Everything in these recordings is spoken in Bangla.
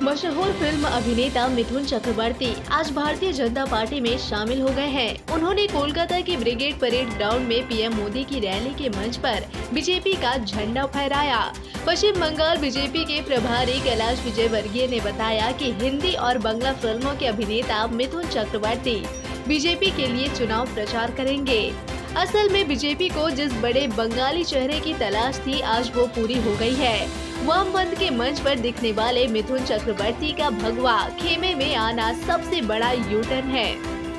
मशहूर फिल्म अभिनेता मिथुन चक्रवर्ती आज भारतीय जनता पार्टी में शामिल हो गए हैं। उन्होंने कोलकाता के ब्रिगेड परेड ग्राउंड में पीएम मोदी की रैली के मंच पर बीजेपी का झंडा फहराया। पश्चिम बंगाल बीजेपी के प्रभारी कैलाश विजयवर्गीय ने बताया कि हिंदी और बांग्ला फिल्मों के अभिनेता मिथुन चक्रवर्ती बीजेपी के लिए चुनाव प्रचार करेंगे। असल में बीजेपी को जिस बड़े बंगाली चेहरे की तलाश थी, आज वो पूरी हो गई है। वाम पंथ के मंच पर दिखने वाले मिथुन चक्रवर्ती का भगवा खेमे में आना सबसे बड़ा यूटर्न है।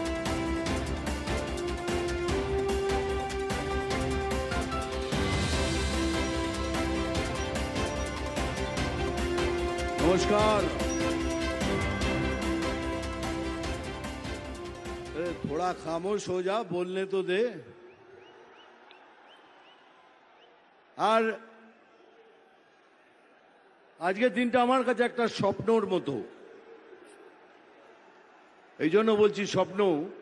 नमस्कार। थोड़ा खामोश हो जा, बोलने तो दे। আর আজকের দিনটা আমার কাছে একটা স্বপ্নর মতো। এই জন্য বলছি স্বপ্ন,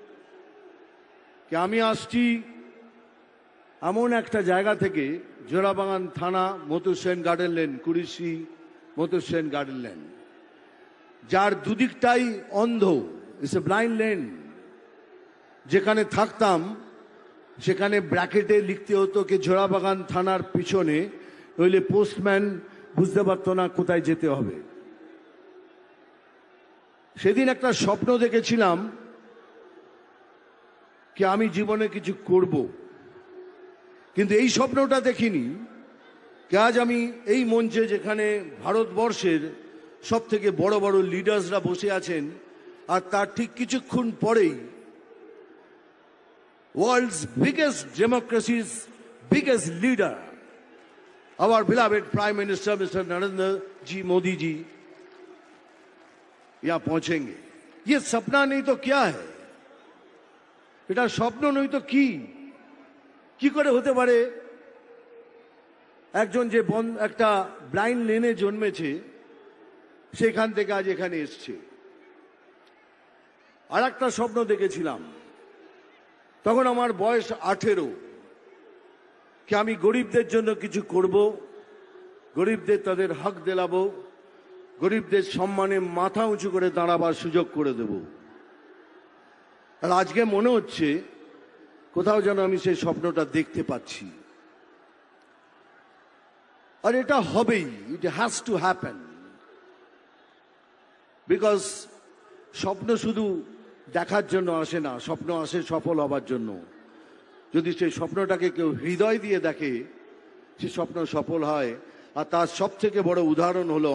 কি আমি আসছি এমন একটা জায়গা থেকে, জোড়াবাগান থানা, মধুসেন গার্ডেন লেন, কুড়িশি মধুসেন গার্ডেন লেন, যার দুদিকটাই অন্ধ, ইটস এ ব্লাইন্ড লেন। যেখানে থাকতাম সেখানে ব্র্যাকেটে লিখতে হতো কি জোড়াবাগান থানার পিছনে, নইলে পোস্টম্যান বুঝতে পারতো না কোথায় যেতে হবে। সেদিন একটা স্বপ্ন দেখেছিলাম কি আমি জীবনে কিছু করব, কিন্তু এই স্বপ্নটা দেখিনি কি আজ আমি এই মঞ্চে, যেখানে ভারতবর্ষের সব থেকে বড় বড় লিডার্সরা বসে আছেন, আর তার ঠিক কিছুক্ষণ পরেই world's biggest democracy's biggest leader, our beloved Prime Minister Mr. Narendra Ji Modi ji यहाँ पहुंचेंगे। ये सपना नहीं तो क्या है? এটা স্বপ্ন নয় তো কি করে হতে পারে? একজন যে একটা ব্লাইন্ড লেনে জন্মেছে, সেখান থেকে আজ এখানে এসেছে। আর একটা স্বপ্ন দেখেছিলাম, তখন আমার বয়স 18, কি আমি গরিবদের জন্য কিছু করব, গরিবদের তাদের হক দিলাবো, গরিবদের সম্মানে মাথা উঁচু করে দাঁড়াবার সুযোগ করে দেব। আর আজকে মনে হচ্ছে কোথাও যেন আমি সেই স্বপ্নটা দেখতে পাচ্ছি। আর এটা হবেই, it has to happen, because স্বপ্ন শুধু দেখার জন্য আসে না, স্বপ্ন আসে সফল হবার জন্য। যদি সেই স্বপ্নটাকে কেউ হৃদয় দিয়ে দেখে, সে স্বপ্ন সফল হয়। আর তার সব থেকে বড় উদাহরণ হলো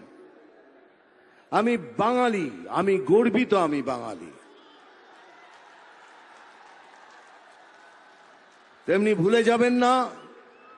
আমি বাঙালি, আমি গর্বিত, আমি বাঙালি। তেমনি ভুলে যাবেন না